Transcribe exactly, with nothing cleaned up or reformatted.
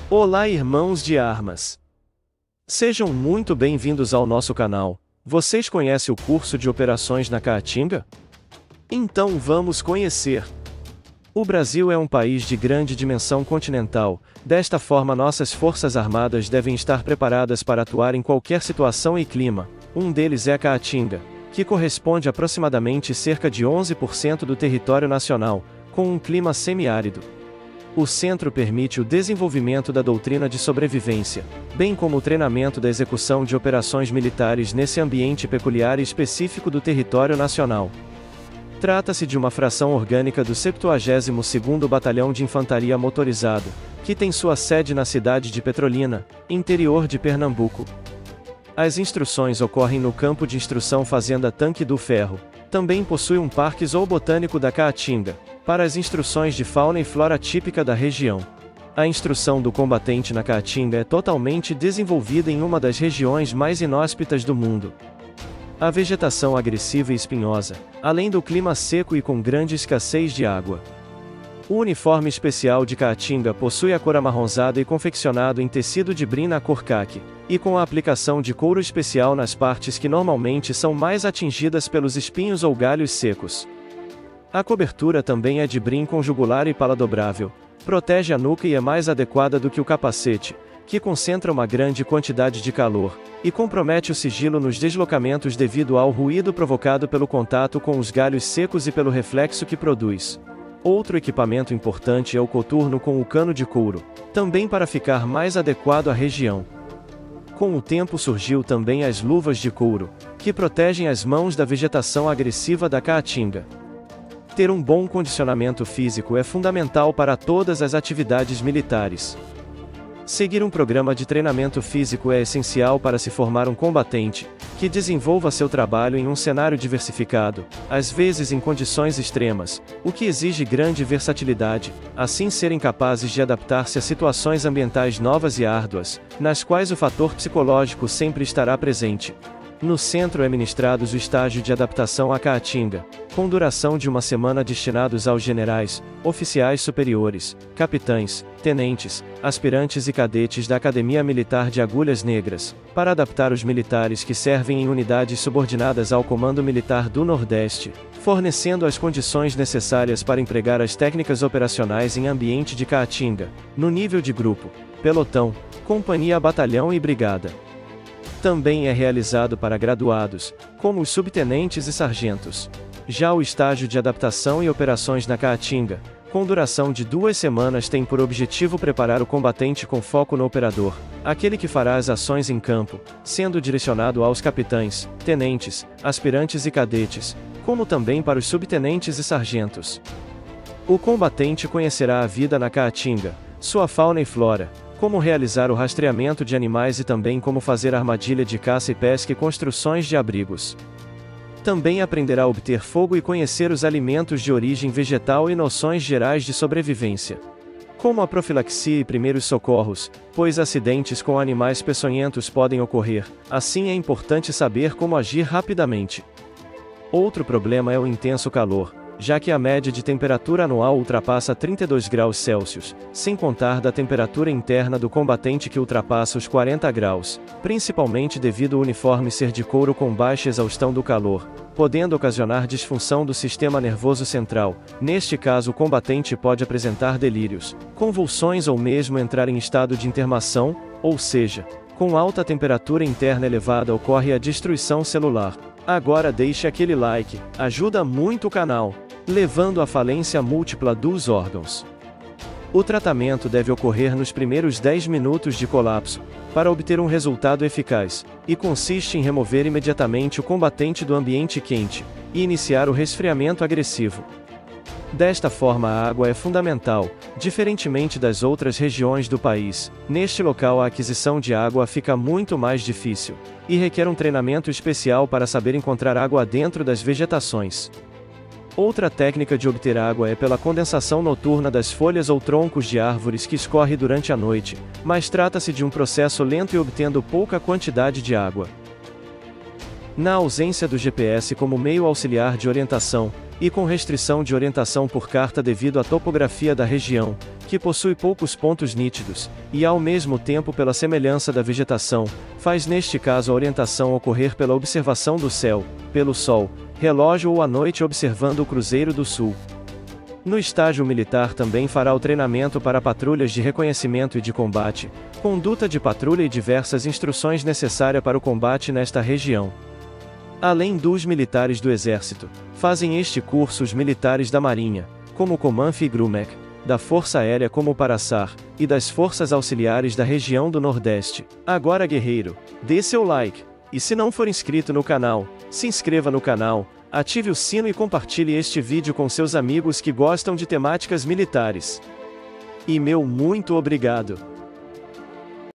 Olá, irmãos de armas! Sejam muito bem-vindos ao nosso canal. Vocês conhecem o curso de operações na Caatinga? Então vamos conhecer. O Brasil é um país de grande dimensão continental. Desta forma, nossas forças armadas devem estar preparadas para atuar em qualquer situação e clima. Um deles é a Caatinga, que corresponde a aproximadamente cerca de onze por cento do território nacional, com um clima semiárido. O centro permite o desenvolvimento da doutrina de sobrevivência, bem como o treinamento da execução de operações militares nesse ambiente peculiar e específico do território nacional. Trata-se de uma fração orgânica do septuagésimo segundo Batalhão de Infantaria Motorizado, que tem sua sede na cidade de Petrolina, interior de Pernambuco. As instruções ocorrem no campo de instrução Fazenda Tanque do Ferro. Também possui um parque zoobotânico da Caatinga, para as instruções de fauna e flora típica da região. A instrução do combatente na Caatinga é totalmente desenvolvida em uma das regiões mais inóspitas do mundo. A vegetação agressiva e espinhosa, além do clima seco e com grande escassez de água. O uniforme especial de Caatinga possui a cor amarronzada e confeccionado em tecido de brim na cor caqui, e com a aplicação de couro especial nas partes que normalmente são mais atingidas pelos espinhos ou galhos secos. A cobertura também é de brim com jugular e pala dobrável, protege a nuca e é mais adequada do que o capacete, que concentra uma grande quantidade de calor, e compromete o sigilo nos deslocamentos devido ao ruído provocado pelo contato com os galhos secos e pelo reflexo que produz. Outro equipamento importante é o coturno com o cano de couro, também para ficar mais adequado à região. Com o tempo surgiu também as luvas de couro, que protegem as mãos da vegetação agressiva da Caatinga. Ter um bom condicionamento físico é fundamental para todas as atividades militares. Seguir um programa de treinamento físico é essencial para se formar um combatente, que desenvolva seu trabalho em um cenário diversificado, às vezes em condições extremas, o que exige grande versatilidade, assim serem capazes de adaptar-se a situações ambientais novas e árduas, nas quais o fator psicológico sempre estará presente. No centro é ministrados o estágio de adaptação à Caatinga, com duração de uma semana destinados aos generais, oficiais superiores, capitães, tenentes, aspirantes e cadetes da Academia Militar de Agulhas Negras, para adaptar os militares que servem em unidades subordinadas ao Comando Militar do Nordeste, fornecendo as condições necessárias para empregar as técnicas operacionais em ambiente de Caatinga, no nível de grupo, pelotão, companhia, batalhão e brigada. Também é realizado para graduados, como os subtenentes e sargentos. Já o estágio de adaptação e operações na Caatinga, com duração de duas semanas, tem por objetivo preparar o combatente com foco no operador, aquele que fará as ações em campo, sendo direcionado aos capitães, tenentes, aspirantes e cadetes, como também para os subtenentes e sargentos. O combatente conhecerá a vida na Caatinga, sua fauna e flora, como realizar o rastreamento de animais e também como fazer armadilha de caça e pesca e construções de abrigos. Também aprenderá a obter fogo e conhecer os alimentos de origem vegetal e noções gerais de sobrevivência, como a profilaxia e primeiros socorros, pois acidentes com animais peçonhentos podem ocorrer, assim é importante saber como agir rapidamente. Outro problema é o intenso calor, já que a média de temperatura anual ultrapassa trinta e dois graus Celsius, sem contar da temperatura interna do combatente que ultrapassa os quarenta graus, principalmente devido ao uniforme ser de couro com baixa exaustão do calor, podendo ocasionar disfunção do sistema nervoso central. Neste caso, o combatente pode apresentar delírios, convulsões ou mesmo entrar em estado de intermação, ou seja, com alta temperatura interna elevada ocorre a destruição celular. Agora deixe aquele like, ajuda muito o canal, levando à falência múltipla dos órgãos. O tratamento deve ocorrer nos primeiros dez minutos de colapso, para obter um resultado eficaz, e consiste em remover imediatamente o combatente do ambiente quente, e iniciar o resfriamento agressivo. Desta forma, a água é fundamental, diferentemente das outras regiões do país. Neste local, a aquisição de água fica muito mais difícil, e requer um treinamento especial para saber encontrar água dentro das vegetações. Outra técnica de obter água é pela condensação noturna das folhas ou troncos de árvores que escorre durante a noite, mas trata-se de um processo lento e obtendo pouca quantidade de água. Na ausência do G P S como meio auxiliar de orientação, e com restrição de orientação por carta devido à topografia da região, que possui poucos pontos nítidos, e ao mesmo tempo pela semelhança da vegetação, faz neste caso a orientação ocorrer pela observação do céu, pelo sol, relógio ou à noite observando o Cruzeiro do Sul. No estágio militar também fará o treinamento para patrulhas de reconhecimento e de combate, conduta de patrulha e diversas instruções necessárias para o combate nesta região. Além dos militares do Exército, fazem este curso os militares da Marinha, como o Comanf e Grumec, da Força Aérea como o Paraçar, e das Forças Auxiliares da região do Nordeste. Agora, guerreiro, dê seu like, e se não for inscrito no canal, se inscreva no canal, ative o sino e compartilhe este vídeo com seus amigos que gostam de temáticas militares. E meu muito obrigado!